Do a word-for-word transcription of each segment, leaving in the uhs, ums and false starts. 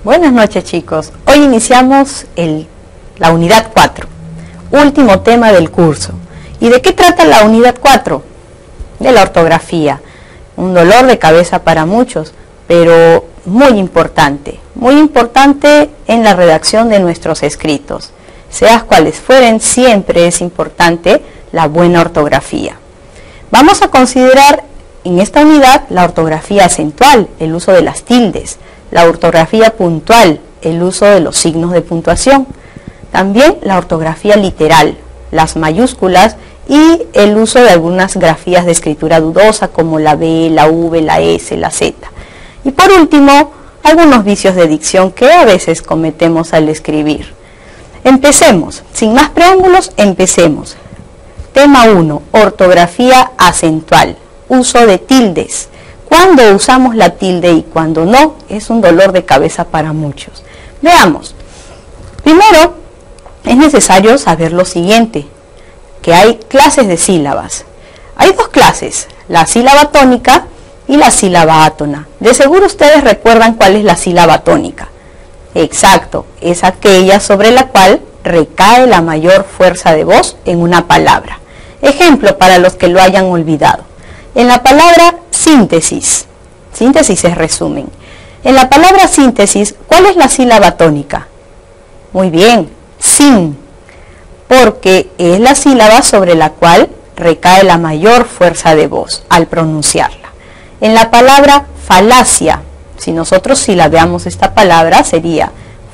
Buenas noches, chicos. Hoy iniciamos el, la unidad cuatro, último tema del curso. ¿Y de qué trata la unidad cuatro? De la ortografía. Un dolor de cabeza para muchos, pero muy importante, muy importante en la redacción de nuestros escritos. Seas cuales fueren, siempre es importante la buena ortografía. Vamos a considerar en esta unidad la ortografía acentual, el uso de las tildes, la ortografía puntual, el uso de los signos de puntuación, también la ortografía literal, las mayúsculas y el uso de algunas grafías de escritura dudosa como la B, la V, la S, la Z. Y por último, algunos vicios de dicción que a veces cometemos al escribir. Empecemos, sin más preámbulos, empecemos. Tema uno, ortografía acentual, uso de tildes. Cuando usamos la tilde y cuando no, es un dolor de cabeza para muchos. Veamos. Primero, es necesario saber lo siguiente, que hay clases de sílabas. Hay dos clases, la sílaba tónica y la sílaba átona. De seguro ustedes recuerdan cuál es la sílaba tónica. Exacto, es aquella sobre la cual recae la mayor fuerza de voz en una palabra. Ejemplo para los que lo hayan olvidado. En la palabra síntesis, síntesis es resumen. En la palabra síntesis, ¿cuál es la sílaba tónica? Muy bien, sin, porque es la sílaba sobre la cual recae la mayor fuerza de voz al pronunciarla. En la palabra falacia, si nosotros silabeamos esta palabra, sería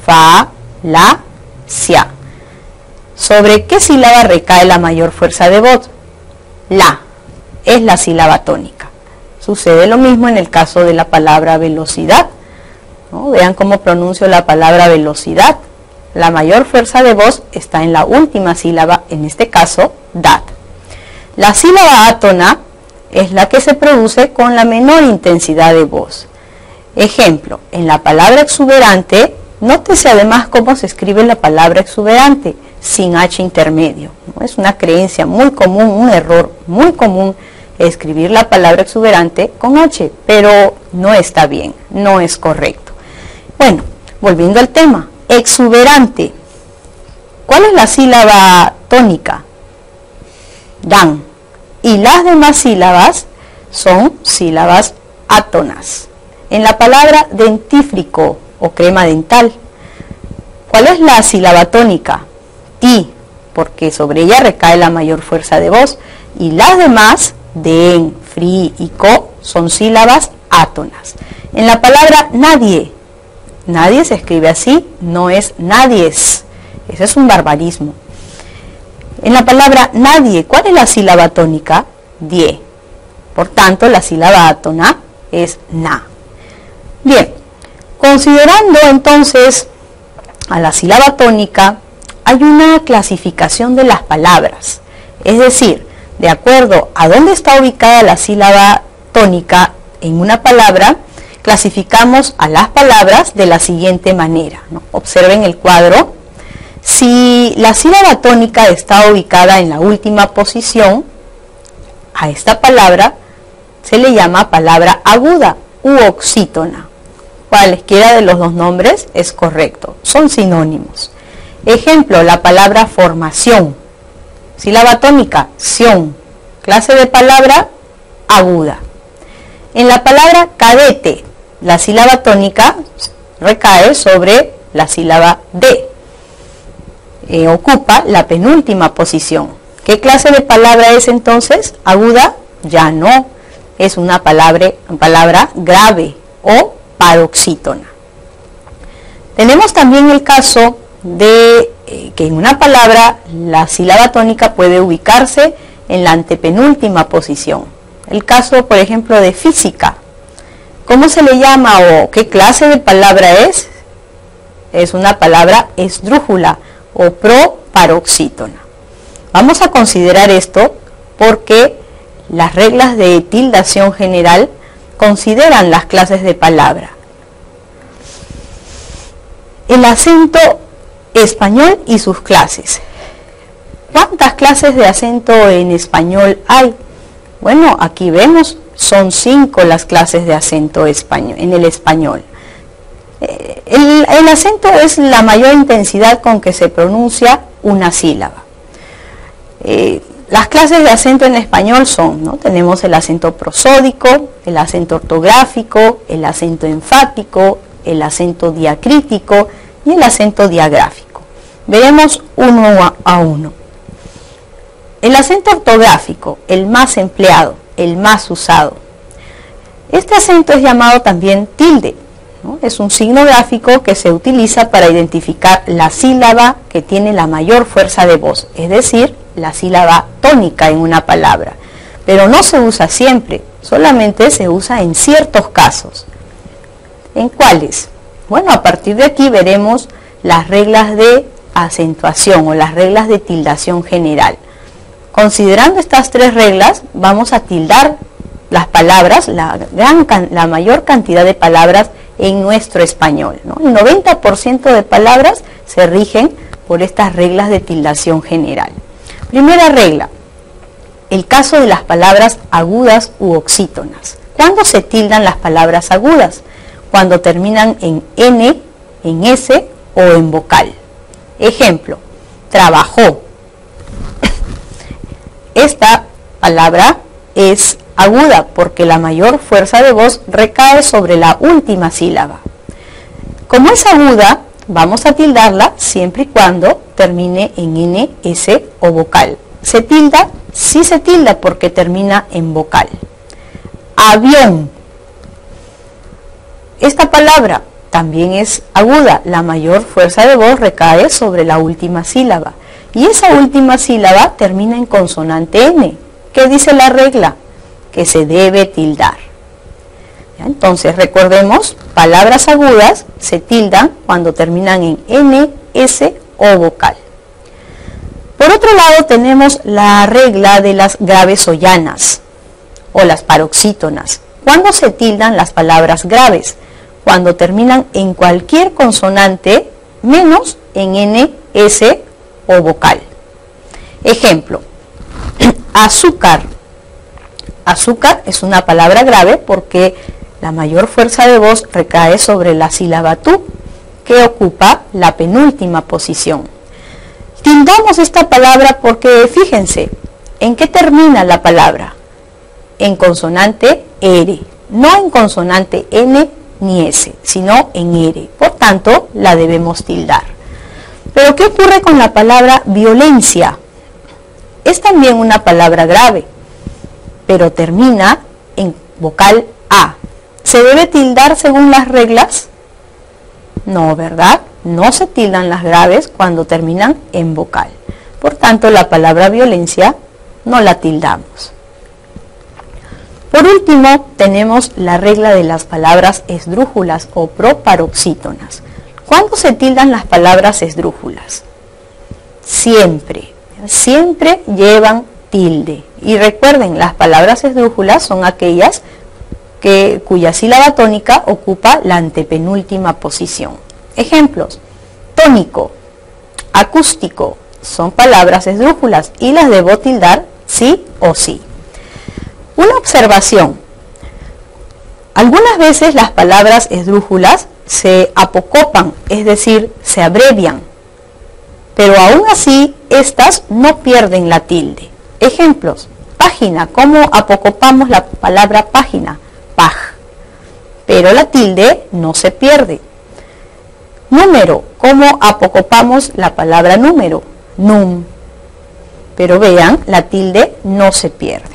fa-la-cia. ¿Sobre qué sílaba recae la mayor fuerza de voz? La, es la sílaba tónica. Sucede lo mismo en el caso de la palabra velocidad, ¿no? Vean cómo pronuncio la palabra velocidad. La mayor fuerza de voz está en la última sílaba, en este caso, dat. La sílaba átona es la que se produce con la menor intensidad de voz. Ejemplo, en la palabra exuberante, nótese además cómo se escribe la palabra exuberante, sin H intermedio, ¿no? Es una creencia muy común, un error muy común escribir la palabra exuberante con H, pero no está bien, no es correcto. Bueno, volviendo al tema, exuberante. ¿Cuál es la sílaba tónica? Dan. Y las demás sílabas son sílabas átonas. En la palabra dentífrico o crema dental, ¿cuál es la sílaba tónica? Ti, porque sobre ella recae la mayor fuerza de voz. Y las demás, den, fri y co, son sílabas átonas. En la palabra nadie, nadie se escribe así, no es nadies. Ese es un barbarismo. En la palabra nadie, ¿cuál es la sílaba tónica? Die. Por tanto, la sílaba átona es na. Bien, considerando entonces a la sílaba tónica, hay una clasificación de las palabras. Es decir, de acuerdo a dónde está ubicada la sílaba tónica en una palabra, clasificamos a las palabras de la siguiente manera, ¿no? Observen el cuadro. Si la sílaba tónica está ubicada en la última posición, a esta palabra se le llama palabra aguda u oxítona. Cualesquiera de los dos nombres es correcto, son sinónimos. Ejemplo, la palabra formación, sílaba tónica, ción, clase de palabra aguda. En la palabra cadete, la sílaba tónica recae sobre la sílaba de, eh, ocupa la penúltima posición. ¿Qué clase de palabra es entonces? Aguda, ya no, es una palabra, palabra grave o paroxítona. Tenemos también el caso de eh, que en una palabra la sílaba tónica puede ubicarse en la antepenúltima posición. El caso, por ejemplo, de física. ¿Cómo se le llama o qué clase de palabra es? Es una palabra esdrújula o proparoxítona. Vamos a considerar esto porque las reglas de tildación general consideran las clases de palabra. El acento español y sus clases. ¿Cuántas clases de acento en español hay? Bueno, aquí vemos, son cinco las clases de acento español, en el español. El, el acento es la mayor intensidad con que se pronuncia una sílaba. Eh, las clases de acento en español son, ¿no? Tenemos el acento prosódico, el acento ortográfico, el acento enfático, el acento diacrítico y el acento diagráfico. Veremos uno a uno. El acento ortográfico, el más empleado, el más usado. Este acento es llamado también tilde, ¿no? Es un signo gráfico que se utiliza para identificar la sílaba que tiene la mayor fuerza de voz, es decir, la sílaba tónica en una palabra. Pero no se usa siempre, solamente se usa en ciertos casos. ¿En cuáles? Bueno, a partir de aquí veremos las reglas de acentuación o las reglas de tildación general. Considerando estas tres reglas, vamos a tildar las palabras, la, gran, la mayor cantidad de palabras en nuestro español, ¿no? El noventa por ciento de palabras se rigen por estas reglas de tildación general. Primera regla, el caso de las palabras agudas u oxítonas. ¿Cuándo se tildan las palabras agudas? Cuando terminan en N, en S o en vocal. Ejemplo, trabajó. Esta palabra es aguda porque la mayor fuerza de voz recae sobre la última sílaba. Como es aguda, vamos a tildarla siempre y cuando termine en N, S o vocal. ¿Se tilda? Sí se tilda porque termina en vocal. Avión. Esta palabra también es aguda, la mayor fuerza de voz recae sobre la última sílaba. Y esa última sílaba termina en consonante N. ¿Qué dice la regla? Que se debe tildar. ¿Ya? Entonces recordemos, palabras agudas se tildan cuando terminan en N, S o vocal. Por otro lado tenemos la regla de las graves o llanas o las paroxítonas. ¿Cuándo se tildan las palabras graves? Cuando terminan en cualquier consonante menos en N, S o vocal. Ejemplo, azúcar. Azúcar es una palabra grave porque la mayor fuerza de voz recae sobre la sílaba tú, que ocupa la penúltima posición. Tildamos esta palabra porque, fíjense, ¿en qué termina la palabra? En consonante R, no en consonante N ni S, sino en R. Por tanto, la debemos tildar. Pero ¿qué ocurre con la palabra violencia? Es también una palabra grave, pero termina en vocal A. ¿Se debe tildar según las reglas? No, ¿verdad? No se tildan las graves cuando terminan en vocal. Por tanto, la palabra violencia no la tildamos. Por último, tenemos la regla de las palabras esdrújulas o proparoxítonas. ¿Cuándo se tildan las palabras esdrújulas? Siempre, siempre llevan tilde. Y recuerden, las palabras esdrújulas son aquellas que, cuya sílaba tónica ocupa la antepenúltima posición. Ejemplos, tónico, acústico, son palabras esdrújulas y las debo tildar sí o sí. Una observación, algunas veces las palabras esdrújulas se apocopan, es decir, se abrevian, pero aún así estas no pierden la tilde. Ejemplos, página, ¿cómo apocopamos la palabra página? Paj, pero la tilde no se pierde. Número, ¿cómo apocopamos la palabra número? Num, pero vean, la tilde no se pierde.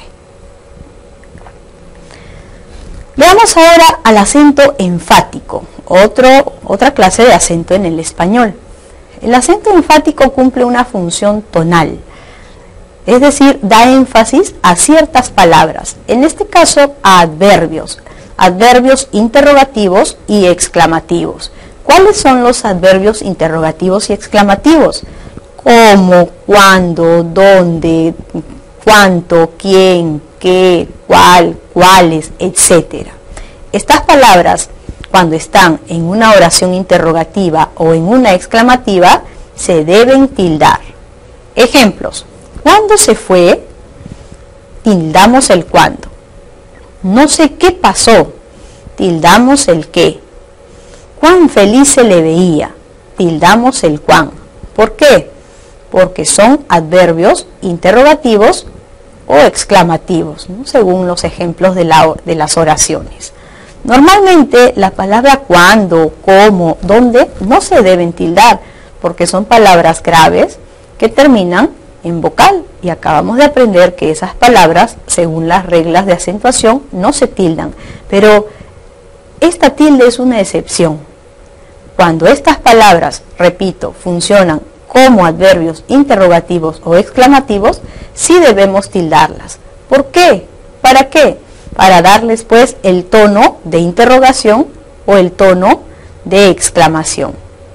Veamos ahora al acento enfático, otro, otra clase de acento en el español. El acento enfático cumple una función tonal, es decir, da énfasis a ciertas palabras, en este caso a adverbios, adverbios interrogativos y exclamativos. ¿Cuáles son los adverbios interrogativos y exclamativos? ¿Cómo, cuándo, dónde, cuánto, quién, qué, cuál, cuáles, etcétera. Estas palabras, cuando están en una oración interrogativa o en una exclamativa, se deben tildar. Ejemplos, ¿cuándo se fue? Tildamos el cuándo. No sé qué pasó, tildamos el qué. cuán feliz se le veía. Tildamos el cuán. ¿Por qué? Porque son adverbios interrogativos o exclamativos, ¿no? Según los ejemplos de, la, de las oraciones. Normalmente la palabra cuándo, cómo, dónde no se deben tildar, porque son palabras graves que terminan en vocal, y acabamos de aprender que esas palabras, según las reglas de acentuación, no se tildan, pero esta tilde es una excepción. Cuando estas palabras, repito, funcionan como adverbios interrogativos o exclamativos, sí debemos tildarlas. ¿Por qué? ¿Para qué? Para darles pues el tono de interrogación o el tono de exclamación.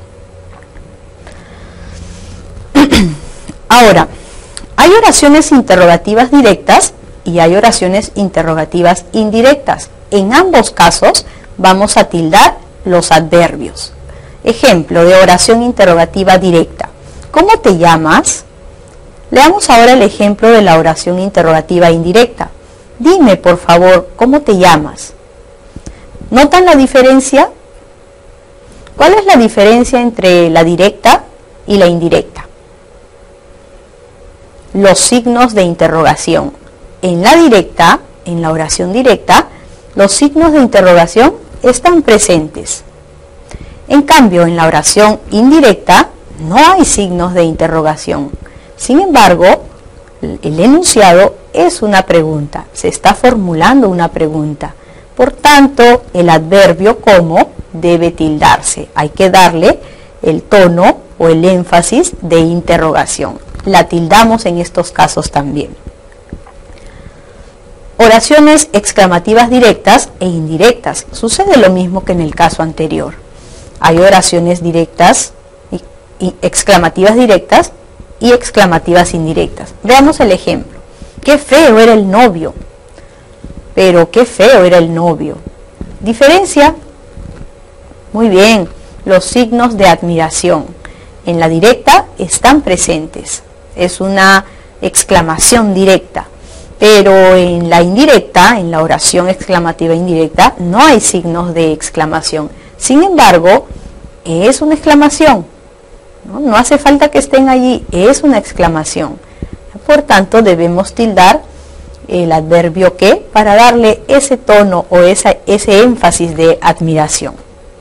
Ahora, hay oraciones interrogativas directas y hay oraciones interrogativas indirectas. En ambos casos vamos a tildar los adverbios. Ejemplo de oración interrogativa directa. ¿Cómo te llamas? Leamos ahora el ejemplo de la oración interrogativa indirecta. Dime, por favor, ¿cómo te llamas? ¿Notan la diferencia? ¿Cuál es la diferencia entre la directa y la indirecta? Los signos de interrogación. En la directa, en la oración directa, los signos de interrogación están presentes. En cambio, en la oración indirecta no hay signos de interrogación. Sin embargo, el enunciado es una pregunta, se está formulando una pregunta. Por tanto, el adverbio como debe tildarse. Hay que darle el tono o el énfasis de interrogación. La tildamos en estos casos también. Oraciones exclamativas directas e indirectas. Sucede lo mismo que en el caso anterior. Hay oraciones directas, y, y exclamativas directas y exclamativas indirectas. Veamos el ejemplo. Qué feo era el novio. Pero qué feo era el novio. Diferencia. Muy bien. Los signos de admiración. En la directa están presentes. Es una exclamación directa. Pero en la indirecta, en la oración exclamativa indirecta, no hay signos de exclamación. Sin embargo, es una exclamación. No, no hace falta que estén allí, es una exclamación. Por tanto, debemos tildar el adverbio que para darle ese tono o esa, ese énfasis de admiración.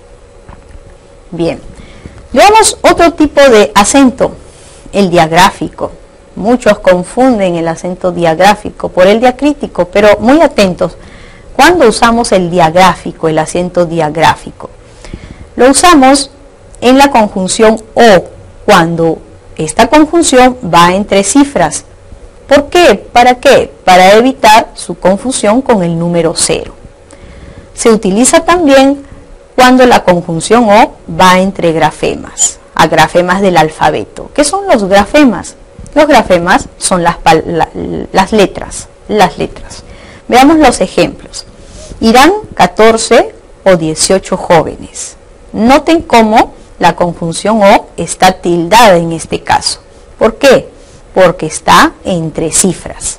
Bien, veamos otro tipo de acento, el diagráfico. Muchos confunden el acento diagráfico por el diacrítico, pero muy atentos. ¿Cuándo usamos el diagráfico, el acento diagráfico? Lo usamos en la conjunción o, cuando esta conjunción va entre cifras. ¿Por qué? ¿Para qué? Para evitar su confusión con el número cero. Se utiliza también cuando la conjunción o va entre grafemas, a grafemas del alfabeto. ¿Qué son los grafemas? Los grafemas son las, la, las letras, las letras. Veamos los ejemplos. Irán catorce o dieciocho jóvenes. Noten cómo la conjunción o está tildada en este caso. ¿Por qué? Porque está entre cifras.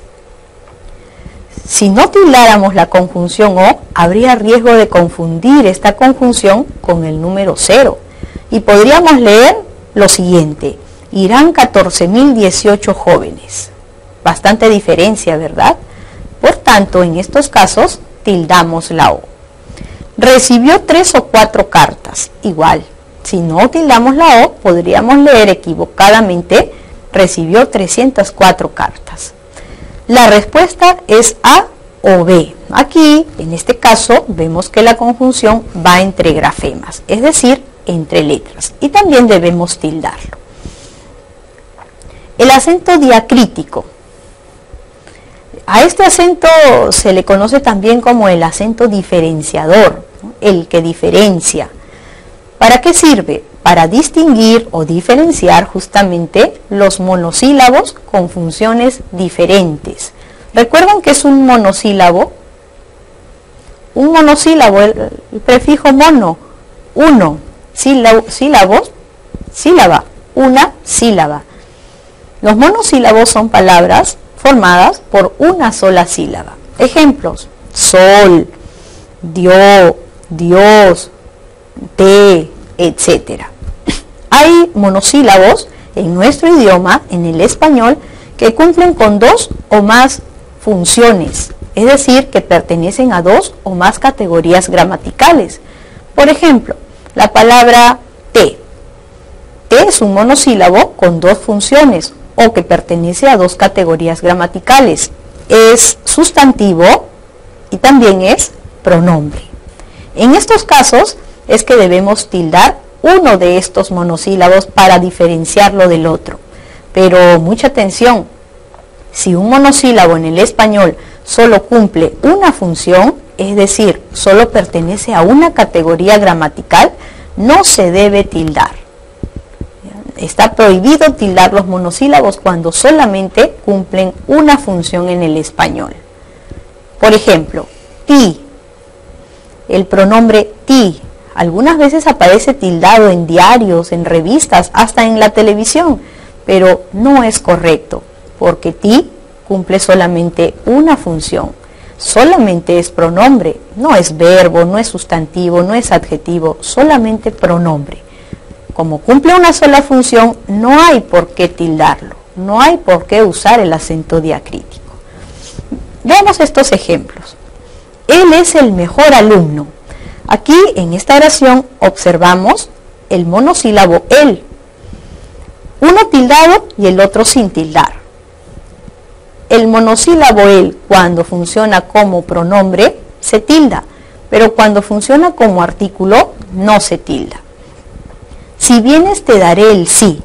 Si no tildáramos la conjunción o, habría riesgo de confundir esta conjunción con el número cero. Y podríamos leer lo siguiente. Irán catorce mil dieciocho jóvenes. Bastante diferencia, ¿verdad? Por tanto, en estos casos, tildamos la O. Recibió tres o cuatro cartas. Igual, si no tildamos la O, podríamos leer equivocadamente, recibió trescientas cuatro cartas. La respuesta es A o B. Aquí, en este caso, vemos que la conjunción va entre grafemas, es decir, entre letras. Y también debemos tildarlo. El acento diacrítico. A este acento se le conoce también como el acento diferenciador, ¿no? El que diferencia. ¿Para qué sirve? Para distinguir o diferenciar justamente los monosílabos con funciones diferentes. ¿Recuerdan que es un monosílabo? Un monosílabo, el, el prefijo mono, uno, sílabo, sílabos, sílaba, una sílaba. Los monosílabos son palabras formadas por una sola sílaba. Ejemplos: sol, dio, Dios, té, etcétera. Hay monosílabos en nuestro idioma, en el español, que cumplen con dos o más funciones, es decir, que pertenecen a dos o más categorías gramaticales. Por ejemplo, la palabra té. Té es un monosílabo con dos funciones o que pertenece a dos categorías gramaticales. Es sustantivo y también es pronombre. En estos casos es que debemos tildar uno de estos monosílabos para diferenciarlo del otro. Pero mucha atención, si un monosílabo en el español solo cumple una función, es decir, solo pertenece a una categoría gramatical, no se debe tildar. Está prohibido tildar los monosílabos cuando solamente cumplen una función en el español. Por ejemplo, ti, el pronombre ti, algunas veces aparece tildado en diarios, en revistas, hasta en la televisión, pero no es correcto, porque ti cumple solamente una función. Solamente es pronombre, no es verbo, no es sustantivo, no es adjetivo, solamente pronombre. Como cumple una sola función, no hay por qué tildarlo, no hay por qué usar el acento diacrítico. Veamos estos ejemplos. Él es el mejor alumno. Aquí en esta oración observamos el monosílabo él, uno tildado y el otro sin tildar. El monosílabo él, cuando funciona como pronombre, se tilda, pero cuando funciona como artículo, no se tilda. Si vienes te daré el sí.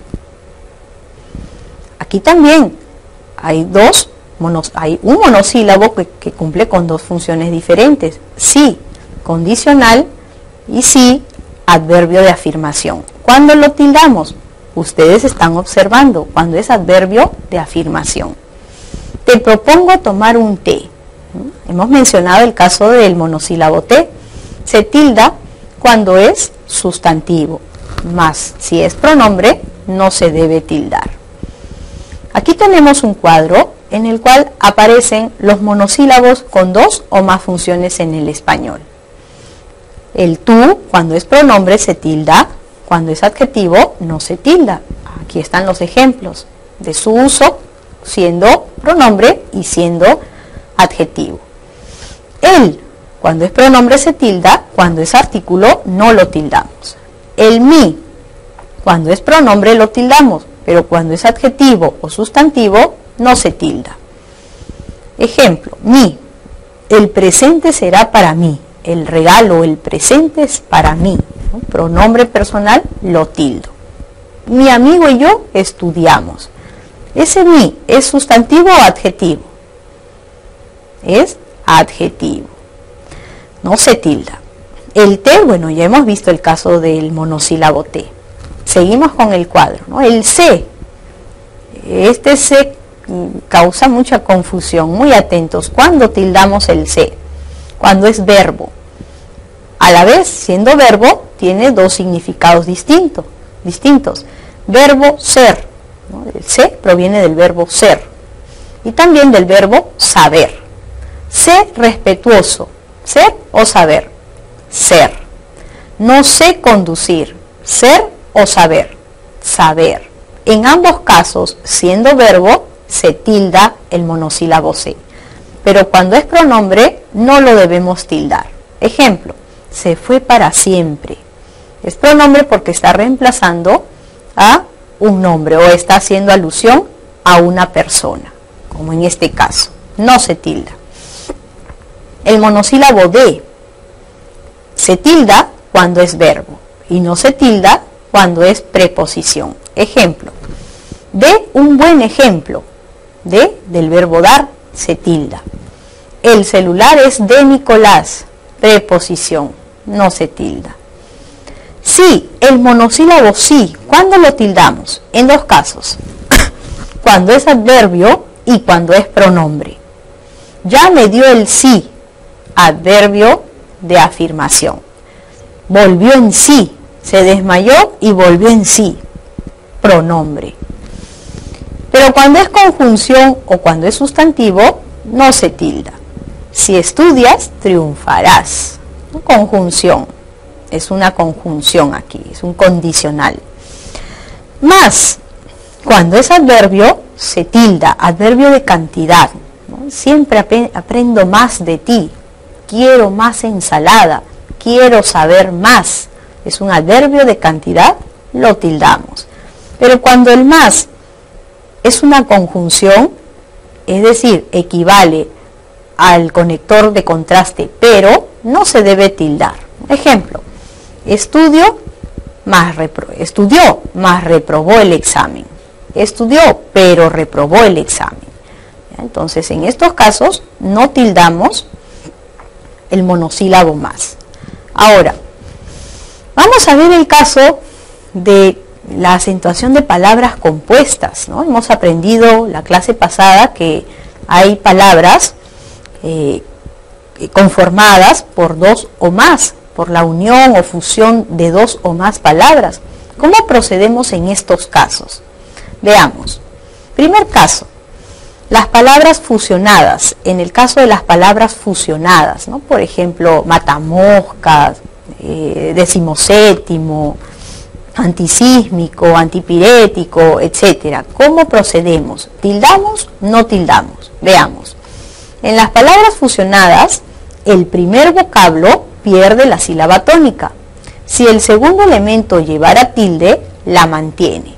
Aquí también hay dos, monos, hay un monosílabo que, que cumple con dos funciones diferentes. Sí, condicional, y sí, adverbio de afirmación. ¿Cuándo lo tildamos? Ustedes están observando, cuando es adverbio de afirmación. Te propongo tomar un té. Hemos mencionado el caso del monosílabo té. Se tilda cuando es sustantivo, más si es pronombre, no se debe tildar. Aquí tenemos un cuadro en el cual aparecen los monosílabos con dos o más funciones en el español. El tú, cuando es pronombre, se tilda, cuando es adjetivo, no se tilda. Aquí están los ejemplos de su uso, siendo pronombre y siendo adjetivo. El, cuando es pronombre, se tilda, cuando es artículo, no lo tildamos. El mi, cuando es pronombre, lo tildamos, pero cuando es adjetivo o sustantivo, no se tilda. Ejemplo, mi, el presente será para mí. El regalo, el presente es para mí, ¿no? Pronombre personal, lo tildo. Mi amigo y yo estudiamos. Ese mi, ¿es sustantivo o adjetivo? Es adjetivo. No se tilda. El té, bueno, ya hemos visto el caso del monosílabo té. Seguimos con el cuadro, ¿no? El se. Este se causa mucha confusión. Muy atentos. ¿Cuándo tildamos el se? Cuando es verbo. A la vez, siendo verbo, tiene dos significados distintos. distintos. Verbo ser, ¿no? El se proviene del verbo ser y también del verbo saber. Sé respetuoso, ser o saber, ser. No sé conducir, ser o saber, saber. En ambos casos, siendo verbo, se tilda el monosílabo se, pero cuando es pronombre, no lo debemos tildar. Ejemplo, se fue para siempre. Es pronombre porque está reemplazando a un nombre o está haciendo alusión a una persona, como en este caso. No se tilda. El monosílabo de se tilda cuando es verbo y no se tilda cuando es preposición. Ejemplo, de un buen ejemplo. De, del verbo dar, se tilda. El celular es de Nicolás. Preposición, no se tilda. Sí, el monosílabo sí, ¿cuándo lo tildamos? En dos casos, cuando es adverbio y cuando es pronombre. Ya me dio el sí, adverbio de afirmación. Volvió en sí, se desmayó y volvió en sí, pronombre. Pero cuando es conjunción o cuando es sustantivo, no se tilda. Si estudias, triunfarás. Conjunción. es una conjunción aquí, es un condicional. Más, cuando es adverbio, se tilda, adverbio de cantidad, ¿no? Siempre ap aprendo más de ti, quiero más ensalada, quiero saber más. Es un adverbio de cantidad, lo tildamos. Pero cuando el más es una conjunción, es decir, equivale al conector de contraste, pero no se debe tildar. Ejemplo, estudio más repro estudió más reprobó el examen. Estudió, pero reprobó el examen. Entonces, en estos casos no tildamos el monosílabo más. Ahora, vamos a ver el caso de la acentuación de palabras compuestas, ¿no? Hemos aprendido la clase pasada que hay palabras eh, conformadas por dos o más, por la unión o fusión de dos o más palabras. ¿Cómo procedemos en estos casos? Veamos. Primer caso, las palabras fusionadas. En el caso de las palabras fusionadas, ¿no? Por ejemplo, matamoscas, eh, decimoséptimo, antisísmico, antipirético, etcétera. ¿Cómo procedemos? ¿Tildamos? ¿No tildamos? Veamos. En las palabras fusionadas, el primer vocablo pierde la sílaba tónica. Si el segundo elemento llevara tilde, la mantiene.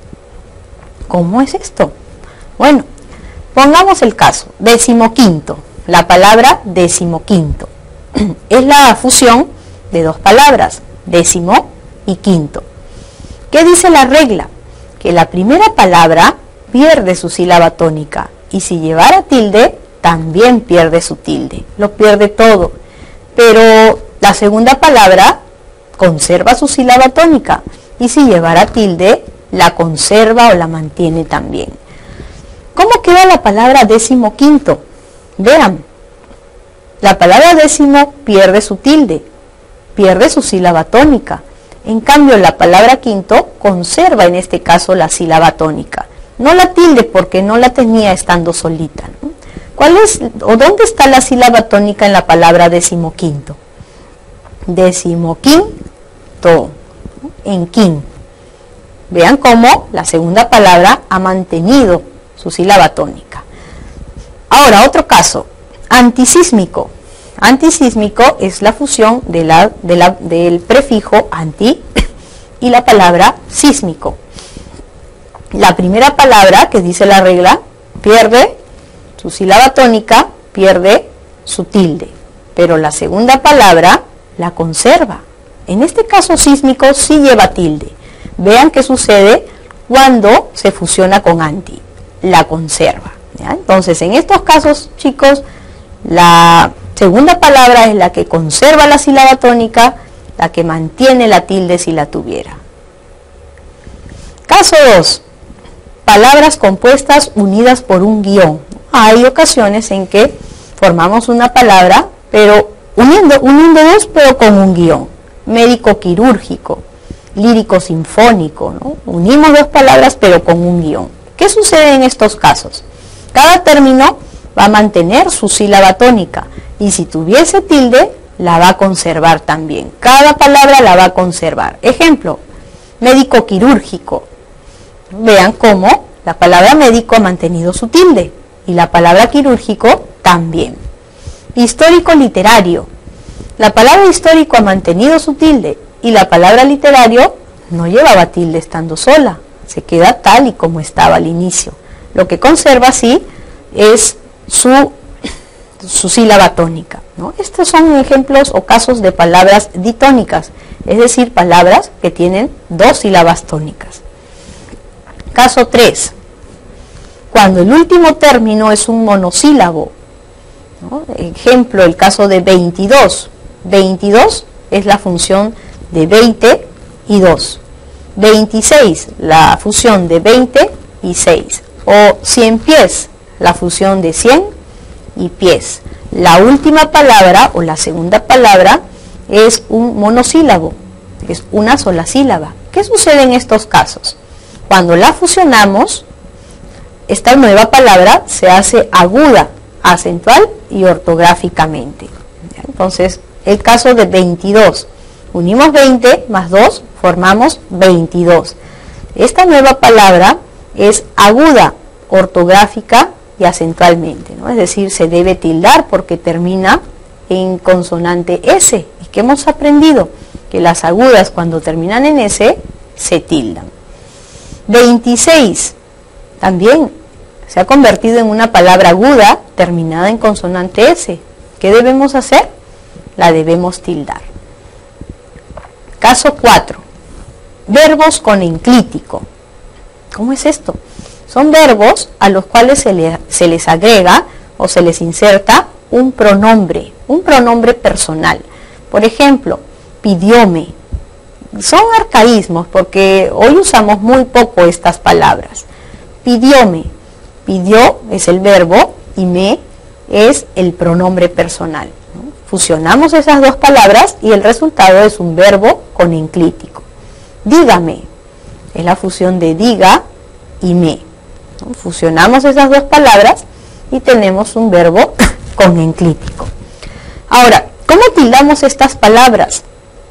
¿Cómo es esto? Bueno, pongamos el caso, decimoquinto. La palabra decimoquinto es la fusión de dos palabras, décimo y quinto. ¿Qué dice la regla? Que la primera palabra pierde su sílaba tónica y si llevara tilde, también pierde su tilde, lo pierde todo. Pero la segunda palabra conserva su sílaba tónica y si llevara tilde, la conserva o la mantiene también. ¿Cómo queda la palabra decimoquinto? Vean, la palabra décimo pierde su tilde, pierde su sílaba tónica. En cambio, la palabra quinto conserva en este caso la sílaba tónica. No la tilde porque no la tenía estando solita, ¿no? ¿Cuál es o dónde está la sílaba tónica en la palabra decimoquinto? Decimoquinto, en quin. Vean cómo la segunda palabra ha mantenido su sílaba tónica. Ahora, otro caso, antisísmico. Antisísmico es la fusión de la, de la, del prefijo anti y la palabra sísmico. La primera palabra, que dice la regla, pierde su sílaba tónica, pierde su tilde, pero la segunda palabra la conserva. En este caso sísmico sí lleva tilde. Vean qué sucede cuando se fusiona con anti, la conserva, ¿ya? Entonces, en estos casos, chicos, la segunda palabra es la que conserva la sílaba tónica, la que mantiene la tilde si la tuviera. Caso dos. Palabras compuestas unidas por un guión. Hay ocasiones en que formamos una palabra, pero uniendo, uniendo dos, pero con un guión. Médico quirúrgico, lírico sinfónico, ¿no? Unimos dos palabras, pero con un guión. ¿Qué sucede en estos casos? Cada término va a mantener su sílaba tónica y si tuviese tilde, la va a conservar también. Cada palabra la va a conservar. Ejemplo, médico quirúrgico. Vean cómo la palabra médico ha mantenido su tilde y la palabra quirúrgico también. Histórico literario. La palabra histórico ha mantenido su tilde y la palabra literario no llevaba tilde estando sola. Se queda tal y como estaba al inicio. Lo que conserva sí es su, su sílaba tónica, ¿no? Estos son ejemplos o casos de palabras ditónicas, es decir, palabras que tienen dos sílabas tónicas. Caso tres. Cuando el último término es un monosílabo, ¿no? Ejemplo, el caso de veintidós. veintidós es la función de veinte y dos. veintiséis, la fusión de veinte y seis. O cien pies, la fusión de cien y pies. La última palabra o la segunda palabra es un monosílabo, es una sola sílaba. ¿Qué sucede en estos casos? Cuando la fusionamos, esta nueva palabra se hace aguda, acentual y ortográficamente. Entonces, el caso de veintidós. Unimos veinte más dos, formamos veintidós. Esta nueva palabra es aguda, ortográfica y acentualmente, ¿no? Es decir, se debe tildar porque termina en consonante S. ¿Y qué hemos aprendido? Que las agudas cuando terminan en S se tildan. veintiséis también se ha convertido en una palabra aguda terminada en consonante S. ¿Qué debemos hacer? La debemos tildar. Caso cuatro. Verbos con enclítico. ¿Cómo es esto? Son verbos a los cuales se, le, se les agrega o se les inserta un pronombre, un pronombre personal. Por ejemplo, pidióme. Son arcaísmos porque hoy usamos muy poco estas palabras. Pidióme. Pidió es el verbo y me es el pronombre personal, ¿no? Fusionamos esas dos palabras y el resultado es un verbo con enclítico. Dígame es la fusión de diga y me, ¿no? Fusionamos esas dos palabras y tenemos un verbo con enclítico. Ahora, ¿cómo tildamos estas palabras?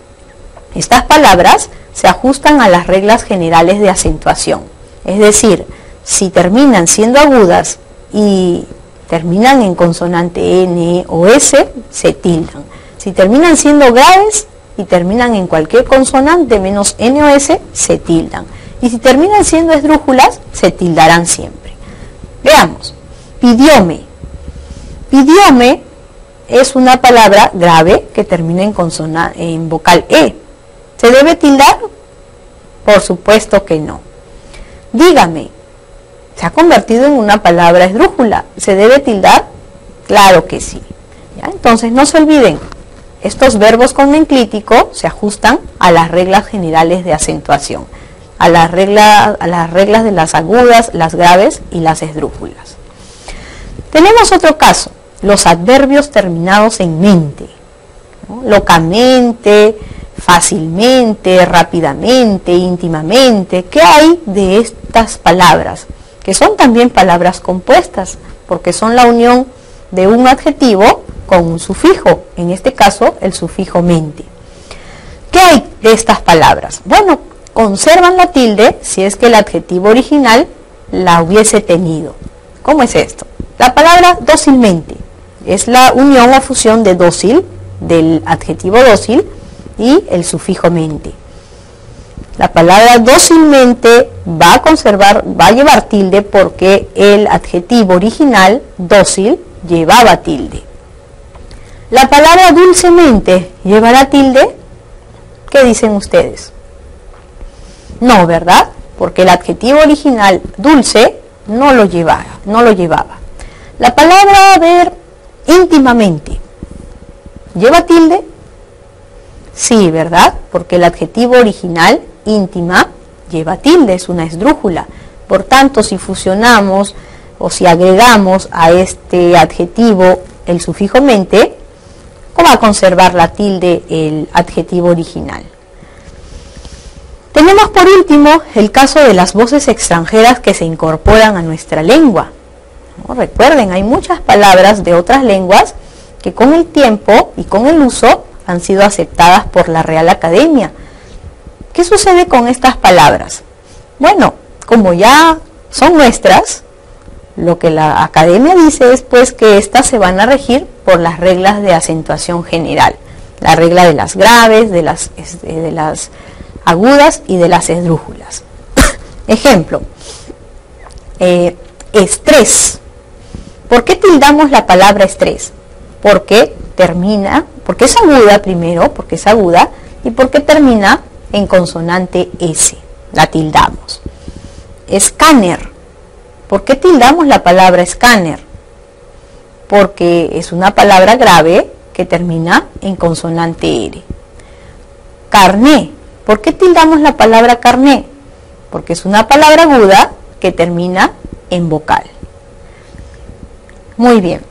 Estas palabras se ajustan a las reglas generales de acentuación. Es decir, si terminan siendo agudas y terminan en consonante N o S, se tildan. Si terminan siendo graves y terminan en cualquier consonante menos N o S, se tildan. Y si terminan siendo esdrújulas, se tildarán siempre. Veamos. Pidióme. Pidióme es una palabra grave que termina en, consonante, en vocal E. ¿Se debe tildar? Por supuesto que no. Dígame. ¿Se ha convertido en una palabra esdrújula? ¿Se debe tildar? Claro que sí. ¿Ya? Entonces no se olviden, estos verbos con enclítico se ajustan a las reglas generales de acentuación, a las, regla, a las reglas de las agudas, las graves y las esdrújulas. Tenemos otro caso, los adverbios terminados en mente, ¿no? Locamente, fácilmente, rápidamente, íntimamente. ¿Qué hay de estas palabras? Que son también palabras compuestas, porque son la unión de un adjetivo con un sufijo, en este caso el sufijo mente. ¿Qué hay de estas palabras? Bueno, conservan la tilde si es que el adjetivo original la hubiese tenido. ¿Cómo es esto? La palabra dócilmente es la unión o fusión de dócil, del adjetivo dócil y el sufijo mente. La palabra dócilmente va a conservar, va a llevar tilde porque el adjetivo original, dócil, llevaba tilde. La palabra dulcemente llevará tilde. ¿Qué dicen ustedes? No, ¿verdad? Porque el adjetivo original, dulce, no lo llevaba, no lo llevaba. La palabra, a ver, íntimamente, ¿lleva tilde? Sí, ¿verdad? Porque el adjetivo original, íntima, lleva tilde, es una esdrújula. Por tanto, si fusionamos o si agregamos a este adjetivo el sufijo mente, ¿cómo va a conservar la tilde el adjetivo original? Tenemos por último el caso de las voces extranjeras que se incorporan a nuestra lengua, ¿no? Recuerden, hay muchas palabras de otras lenguas que con el tiempo y con el uso han sido aceptadas por la Real Academia. ¿Qué sucede con estas palabras? Bueno, como ya son nuestras, lo que la Academia dice es pues que estas se van a regir por las reglas de acentuación general, la regla de las graves, de las, de las agudas y de las esdrújulas. Ejemplo, eh, estrés. ¿Por qué tildamos la palabra estrés? Porque termina, porque es aguda primero, porque es aguda, y porque termina en consonante S, la tildamos. Escáner. ¿Por qué tildamos la palabra escáner? Porque es una palabra grave que termina en consonante R. Carné. ¿Por qué tildamos la palabra carné? Porque es una palabra aguda que termina en vocal. Muy bien.